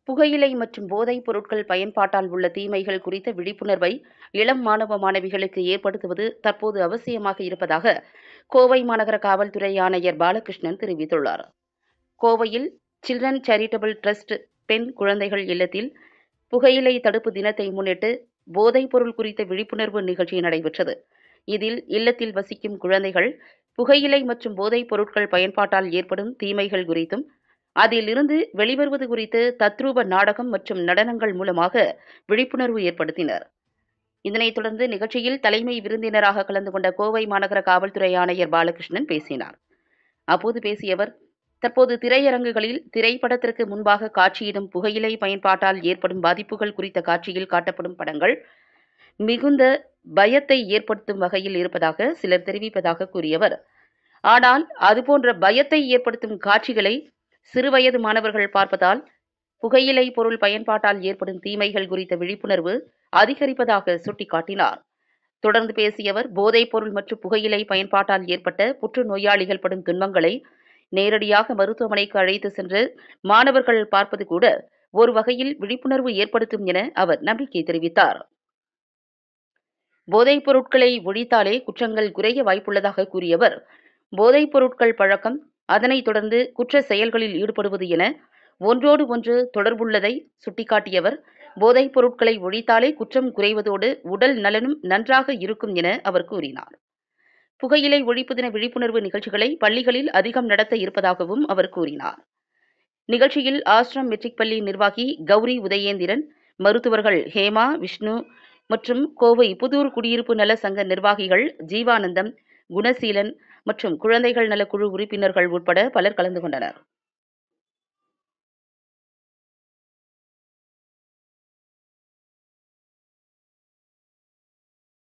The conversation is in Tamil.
புகையிலை மற்றும் போதைப் பொருட்கள் பயன்பாட்டால் உள்ள தீமைகள் குறித்த விழிப்புணர்வை இளம் மாணவ மாணவிகளுக்கு ஏற்படுத்துவது தற்போது அவசியமாக இருப்பதாக கோவை மாநகர காவல்துறை ஆணையர் பாலகிருஷ்ணன் தெரிவித்துள்ளார். கோவையில் சில்ட்ரன் சேரிட்டபிள் டிரஸ்ட் பெண் குழந்தைகள் இல்லத்தில் புகையிலை தடுப்பு தினத்தை முன்னிட்டு போதைப் பொருள் குறித்த விழிப்புணர்வு நிகழ்ச்சி நடைபெற்றது. இதில் இல்லத்தில் வசிக்கும் குழந்தைகள் புகையிலை மற்றும் போதைப் பொருட்கள் பயன்பாட்டால் ஏற்படும் தீமைகள் குறித்தும் அதிலிருந்து வெளிவருவது குறித்து தத்ரூப நாடகம் மற்றும் நடனங்கள் மூலமாக விழிப்புணர்வு ஏற்படுத்தினர். இதனைத் தொடர்ந்து நிகழ்ச்சியில் தலைமை விருந்தினராக கலந்து கொண்ட கோவை மாநகர காவல்துறை ஆணையர் பாலகிருஷ்ணன் பேசினார். அப்போது பேசிய அவர், தற்போது திரையரங்குகளில் திரைப்படத்திற்கு முன்பாக காட்சியிடும் புகையிலை பயன்பாட்டால் ஏற்படும் பாதிப்புகள் குறித்த காட்சியில் காட்டப்படும் படங்கள் மிகுந்த பயத்தை ஏற்படுத்தும் வகையில் இருப்பதாக சிலர் தெரிவிப்பதாக கூறியவர், ஆனால் அதுபோன்ற பயத்தை ஏற்படுத்தும் காட்சிகளை சிறுவயது மாணவர்கள் பார்ப்பதால் புகையிலை பொருள் பயன்பாட்டால் ஏற்படும் தீமைகள் குறித்த விழிப்புணர்வு அதிகரிப்பதாக சுட்டிக்காட்டினார். தொடர்ந்து பேசிய அவர், போதைப் பொருள் மற்றும் புகையிலை பயன்பாட்டால் ஏற்பட்ட புற்றுநோயாளிகள் படும் துன்பங்களை நேரடியாக மருத்துவமனைக்கு அழைத்து சென்று மாணவர்கள் பார்ப்பது கூட ஒரு வகையில் விழிப்புணர்வு ஏற்படுத்தும் என அவர் நம்பிக்கை தெரிவித்தார். போதைப் பொருட்களை ஒழித்தாலே குற்றங்கள் குறைய வாய்ப்புள்ளதாக கூறியவர், போதைப் பொருட்கள் பழக்கம், அதனைத் தொடர்ந்து குற்ற செயல்களில் ஈடுபடுவது என ஒன்றோடு ஒன்று தொடர்புள்ளதை சுட்டிக்காட்டியவர், போதைப் பொருட்களை ஒழித்தாலே குற்றம் குறைவதோடு உடல் நலனும் நன்றாக இருக்கும் என அவர் கூறினார். புகையிலை ஒழிப்பு தின விழிப்புணர்வு நிகழ்ச்சிகளை பள்ளிகளில் அதிகம் நடத்த இருப்பதாகவும் அவர் கூறினார். நிகழ்ச்சியில் ஆசிரம் மெட்ரிக் பள்ளி நிர்வாகி கௌரி உதயேந்திரன், மருத்துவர்கள் ஹேமா, விஷ்ணு மற்றும் கோவை புதூர் குடியிருப்பு நல சங்க நிர்வாகிகள் ஜீவானந்தம், குணசீலன் மற்றும் குழந்தைகள் நல குழு உறுப்பினர்கள் உட்பட பலர் கலந்து கொண்டனர்.